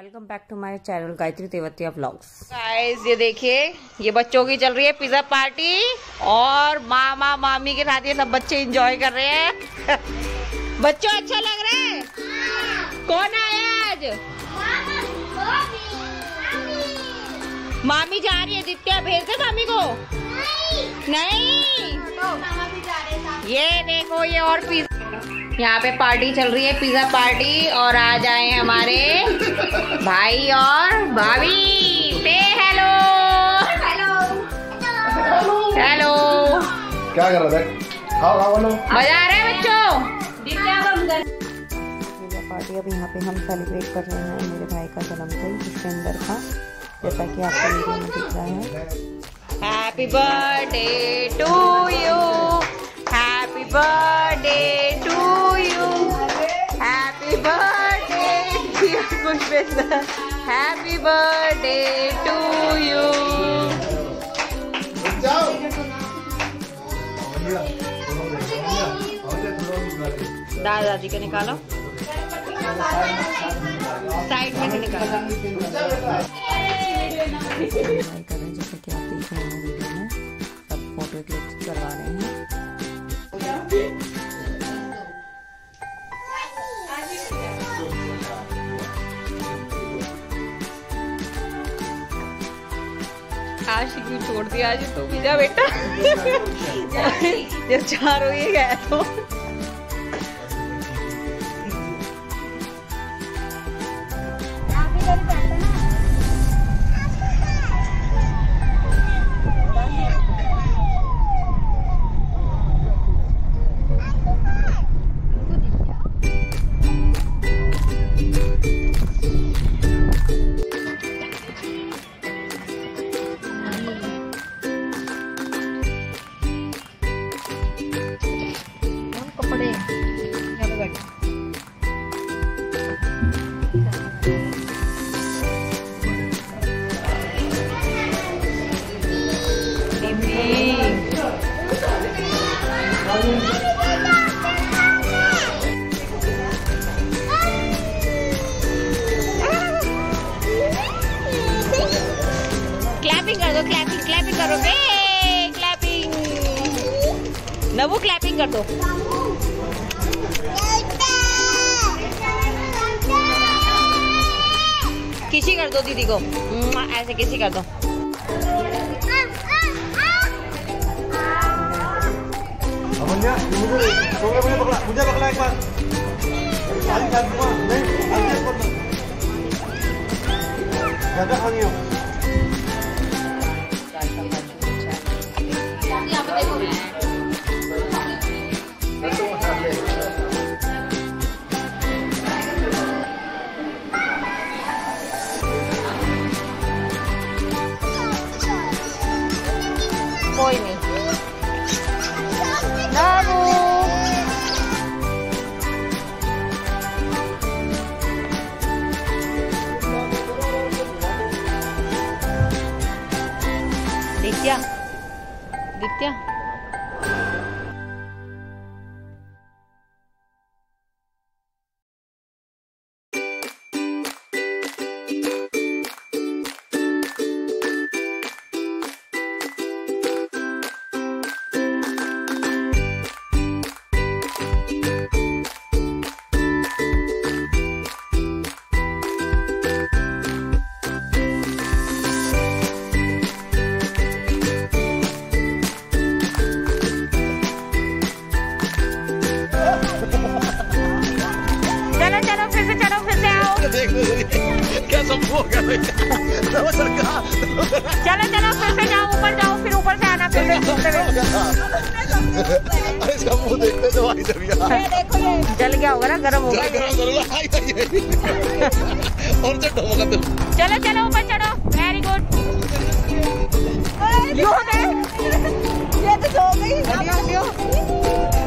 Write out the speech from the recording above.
Welcome back to my channel Gayatri Tewatia vlogs. Guys ये देखिए, ये बच्चों की चल रही है पिज्जा पार्टी और मामा मामी के साथ ये सब बच्चे एंजॉय कर रहे हैं। बच्चों अच्छा लग रहा है? कौन आया आज? मामी जा रही है। दित्या भेज दे मामी को। नहीं ये देखो, ये और पिज्जा, यहाँ पे पार्टी चल रही है, पिज्जा पार्टी। और आज आए हमारे भाई और भाभी। से हेलो हेलो हेलो। क्या कर रहा है? खाओ लो। मजा आ रहा है बच्चों? पिज्जा पार्टी अब यहाँ पे हम सेलिब्रेट कर रहे हैं मेरे भाई का जन्मदिन सितंबर का, जैसा कि आपको वीडियो में दिख रहा है। Happy birthday to you, happy birthday to you, happy birthday कुछ हैप्पी बर्थडे टू यू। दादा दादी का निकालो, साइड में से निकालो। जैसे कि आप देख रहे हैं वीडियो में, सब फोटो क्लिक करवा रहे हैं। आज क्यों छोड़ दिया? आज तो पिज्जा बेटा जब चार हो ही गया तो क्लैपिंग कर दो, क्लैपिंग क्लैपिंग करो बे, क्लैपिंग। नवू क्लैपिंग कर दो। किसी कर दो दीदी को, ऐसे किसी कर दो। मुझे पकड़ा एक बार। ज्यादा खानी हो। कोई नहीं। बाबू दित्या दित्या क्या सब हो गया? चलो चलो फिर से जाओ, ऊपर जाओ, फिर ऊपर से आना, फिर अरे इसका मुंह देखते तो भाई जल गया। जल गया होगा ना, गर्म होगा। और चलो चलो ऊपर चढ़ो। Very good. ये तो सो गई।